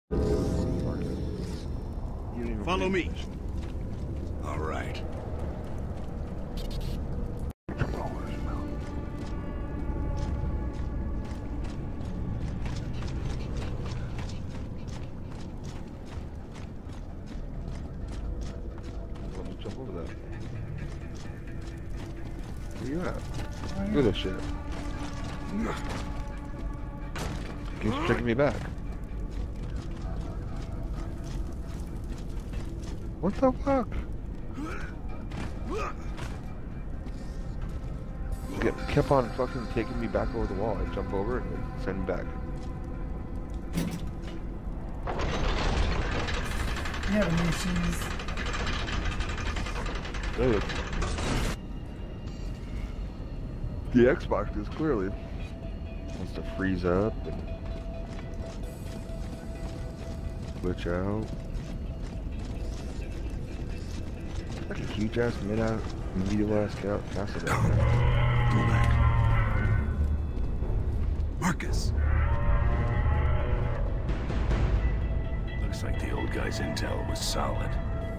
Follow me. All right. Let me jump over that. Where you at? Look at this shit. Keeps taking me back. What the fuck? Kept on fucking taking me back over the wall. I jump over and then send me back. You have new shoes. Dude. The Xbox is clearly wants to freeze up and glitch out. Like a huge ass medial ass castle. Go back. Marcus. Looks like the old guy's intel was solid.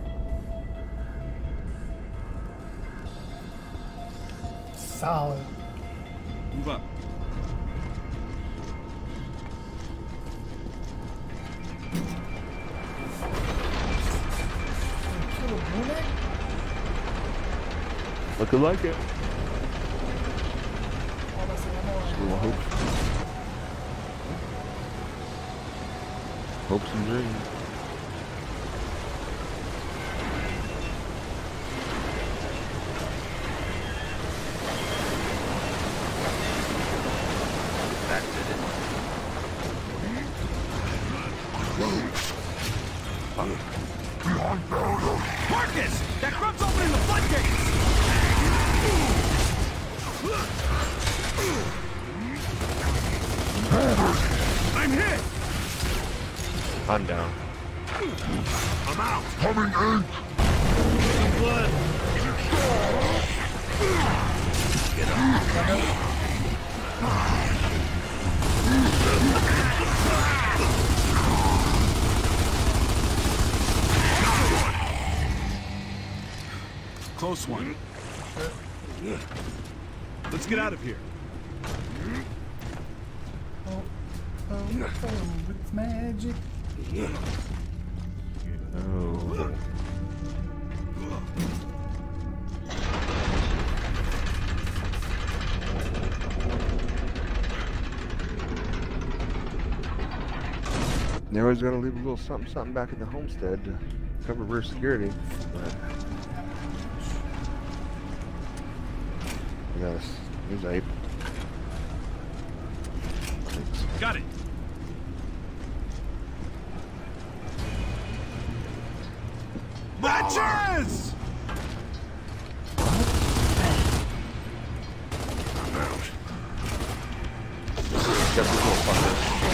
Solid. Move up. Kill a bullet? Looking like it. Oh, that's an ammo. School of hope. Hopes and dreams. Marcus! That grub's opening the floodgates! I'm hit! I'm down. I'm out. Coming in! Blood! Get up. Close one. Let's get out of here. Oh, it's magic. Oh. They always gotta leave a little something back at the homestead to cover rear security. But yes, here's Ape. Got it. Matches! I'm out. Got this little fucker.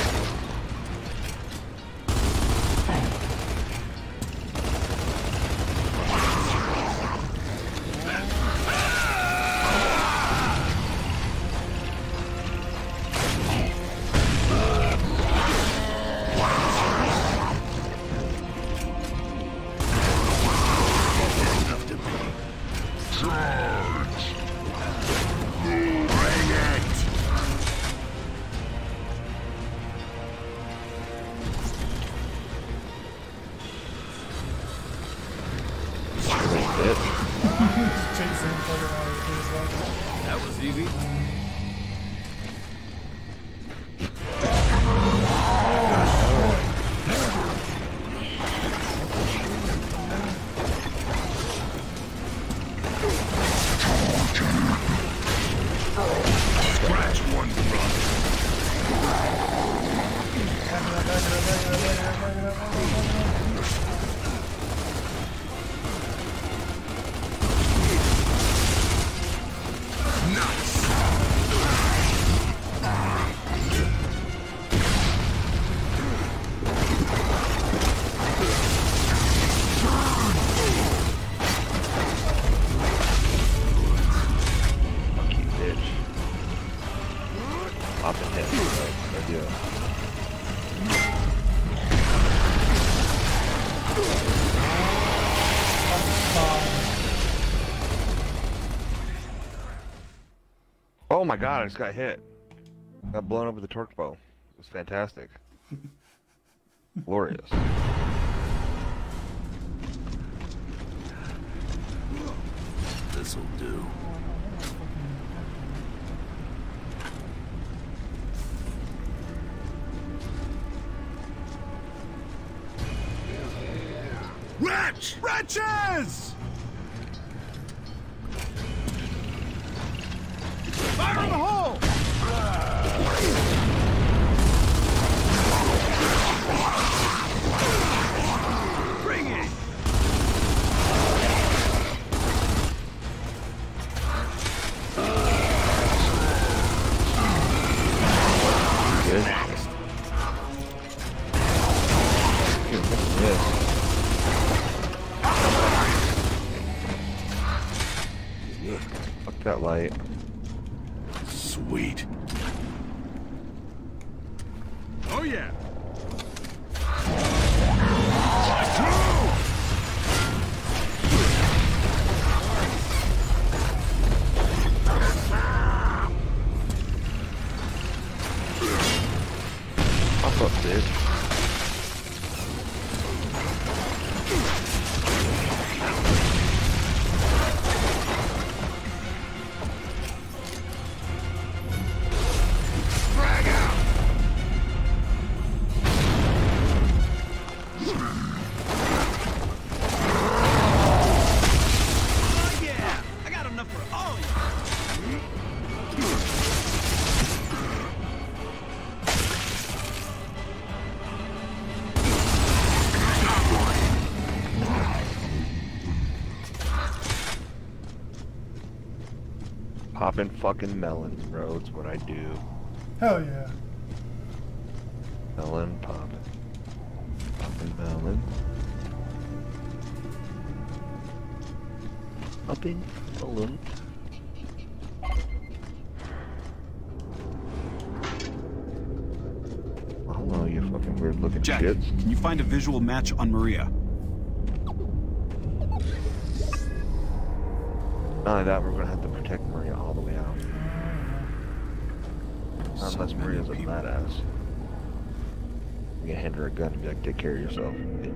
That was easy. Scratch one, my god, I just got hit. Got blown up with the torque bow. It was fantastic. Glorious. This'll do. Wretch! Wretches! Fire in the hole! Bring it! Good. Yes. Fuck that light. Sweet. Oh yeah! Fuck up, dude. Oh yeah! I got enough for all you! Popping fucking melons, bro. It's what I do. Hell yeah. Melon popping. Popping melon. Popping melon. Hello, you fucking weird looking Jack, shits. can you find a visual match on Maria? Not only that, we're gonna have to protect Maria all the way out. So Unless many Maria's a people. badass. You can hand her a gun and be like, take care of yourself.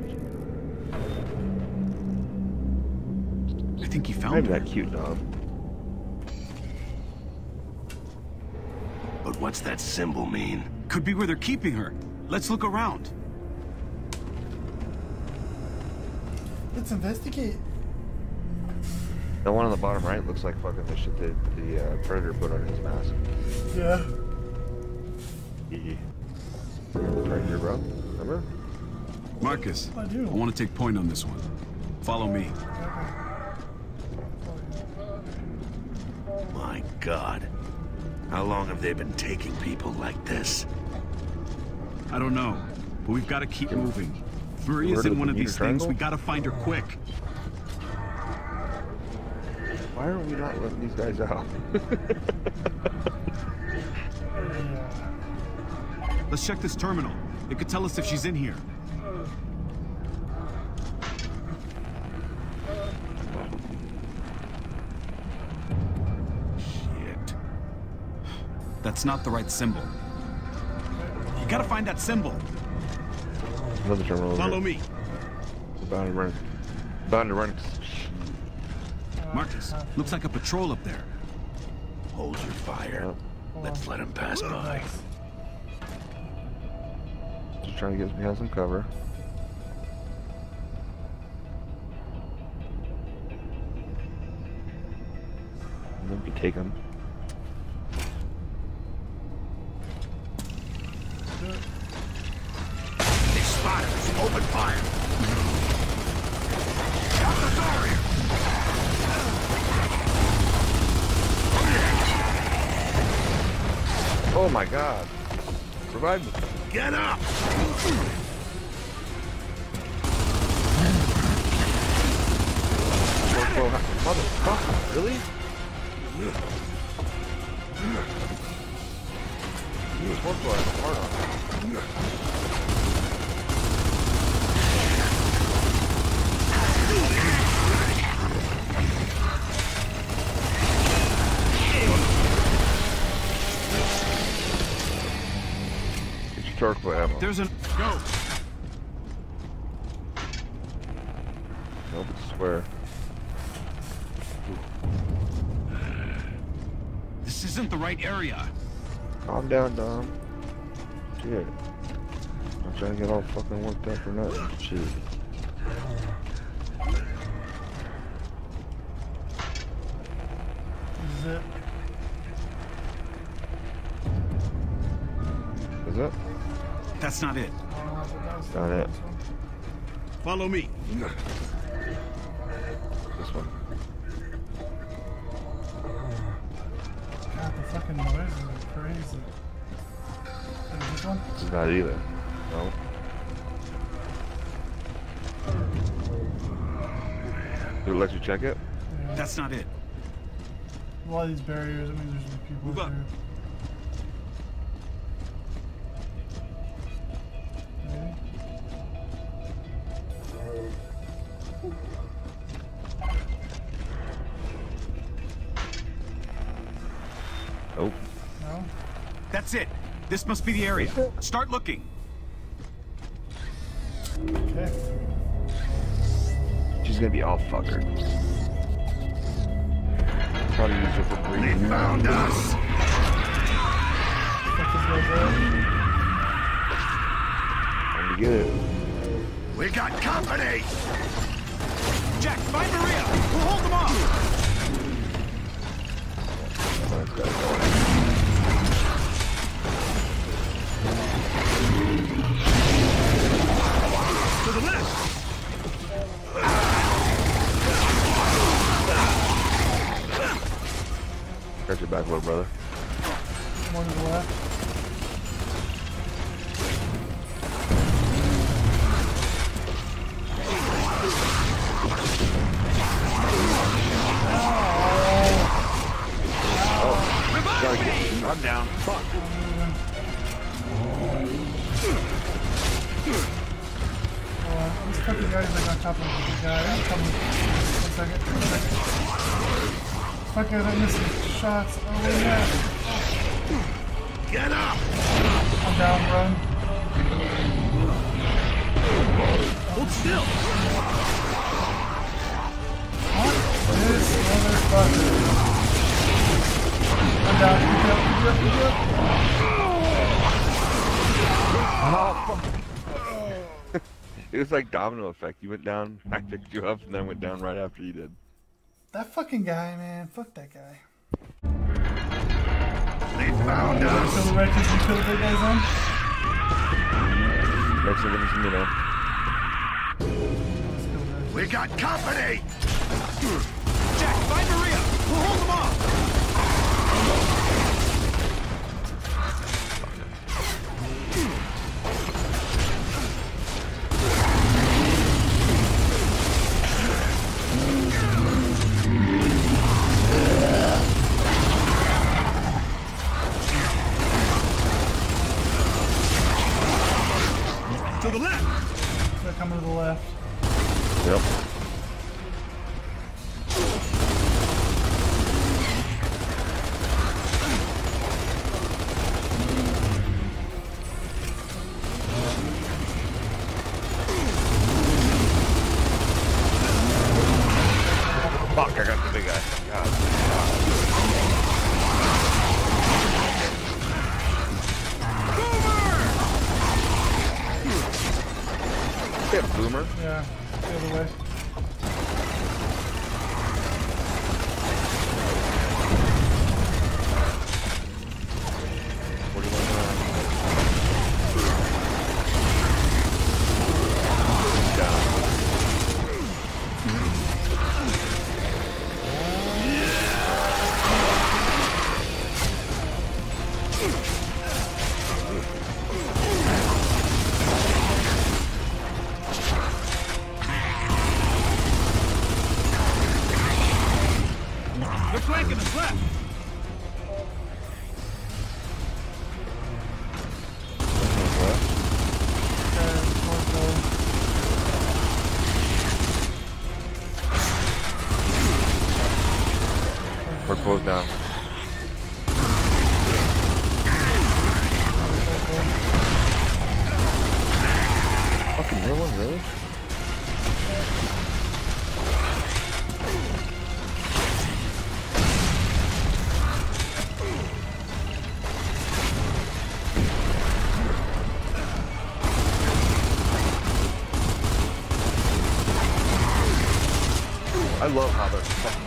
I think he found Maybe her. that cute dog. But what's that symbol mean? Could be where they're keeping her. Let's look around. Let's investigate. The one on the bottom right looks like fucking the shit that the Predator put on his mask. Yeah. Right here, bro. Remember? Marcus, I do. want to take point on this one. Follow me. My God. How long have they been taking people like this? I don't know, but we've got to keep moving. If Maria's Word of in one the of these Bermuda things, we Triangle? got to find her quick. Why are we not letting these guys out? Let's check this terminal. It could tell us if she's in here. Shit. That's not the right symbol. You gotta find that symbol. Another terminal. over Follow here. me. Bound to run. Bound to run. Marcus, looks like a patrol up there. Hold your fire. Let's let him pass by. Just trying to get us behind some cover. And then we can take them. They spotted us. Open fire. Shut the door here. Oh my god. Revive me. Get up. Motherfucker, really? Forkful has a hard on. rifle ammo. There's an go. Nope, I swear. This isn't the right area. Calm down, Dom. Shit. I'm trying to get all fucking worked up or nothing. Shit. This is it. Is it? That's not it. Not it. Follow me. This one. God, the fucking noises are crazy. Is this one? This is not either. No. Did it let you check it? Yeah. That's not it. A lot of these barriers, I mean, there's people Move up. here. Maybe. Nope. No? That's it. This must be the area. Start looking. Okay. She's gonna be all fucker. Probably use her for breathing. They found us! Fuck this guy there. Time to get it. We got company! Jack, find Maria. We'll hold them off. Let's go. To the left. Got your back, little brother. One to the left. Gotta get. I'm down. Fuck. These fucking guys like on top of the big guy. I'm coming. One second. Fuck guys, I'm missing shots. Oh yeah. Get up! I'm down, run. Hold still. What? This motherfucker. I'm down. Keep it up. It was like domino effect. You went down, I picked you up, and then went down right after you did. That fucking guy, man. Fuck that guy. They found us! Kill the wretches and kill the big guys on? Next thing is, you know. Let's kill the We got company! Jack, find Maria. We'll hold them off. To the left. They're coming to the left. Yep. Fuck, I got the big guy. God. Hit Boomer. Yeah. The other way. What do you want They're flanking us left. We're closed down. Another one, really? I love how they're fucking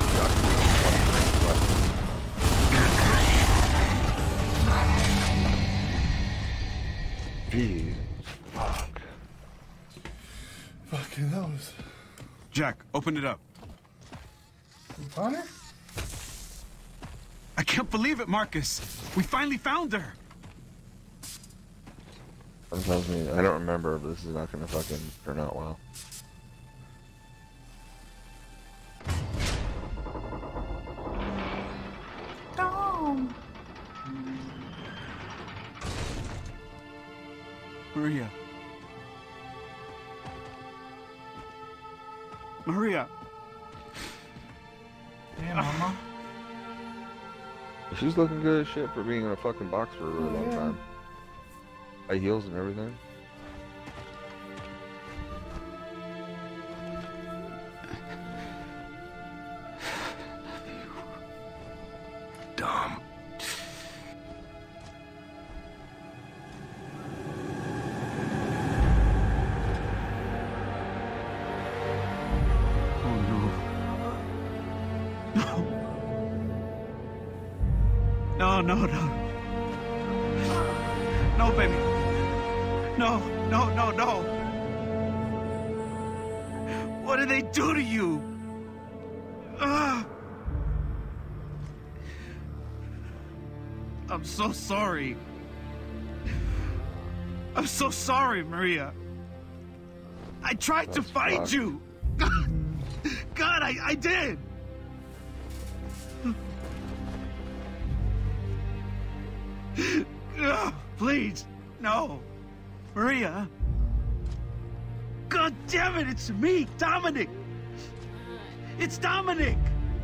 Jesus. Fuck. Fucking that was. Jack, open it up. Connor? I can't believe it, Marcus. We finally found her. That tells me I don't remember, but this is not gonna fucking turn out well. Tom. Maria. Maria. Yeah, Mama. She's looking good as shit for being in a fucking box for a really long yeah. time. High heels and everything. Dom. Oh no. No. No, no, no. No, baby. No, no, no, no. What did they do to you? I'm so sorry. I'm so sorry, Maria. I tried to find fucked. you. God, I did. Please, no. Maria. God damn it, it's me, Dominic. It's Dominic.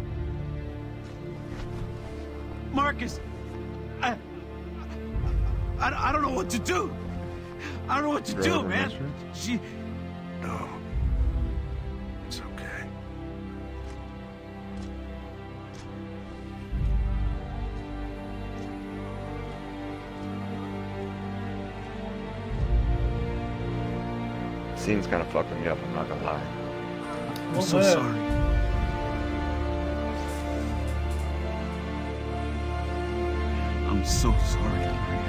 Marcus, I don't know what to do. I don't know what to do, man. She... No. It's okay. Scene's kind of fucking me up, I'm not gonna lie. I'm so sorry. I'm so sorry, Maria.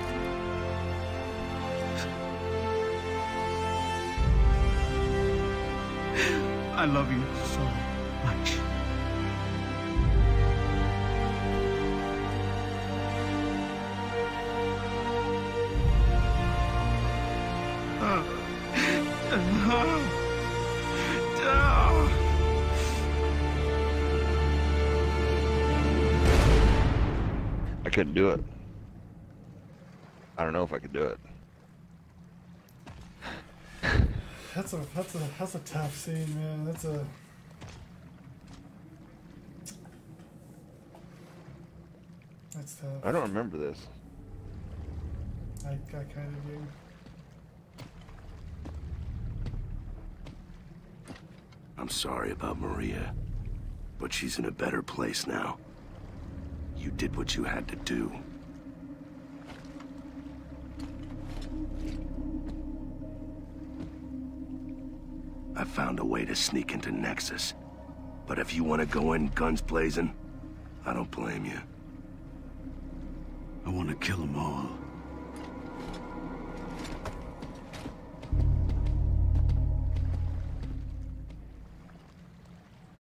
I love you so much. I couldn't do it. I don't know if I could do it. That's a tough scene, man. That's tough. I don't remember this. I kind of do. I'm sorry about Maria, but she's in a better place now. You did what you had to do. I found a way to sneak into Nexus. But if you want to go in guns blazing, I don't blame you. I want to kill them all.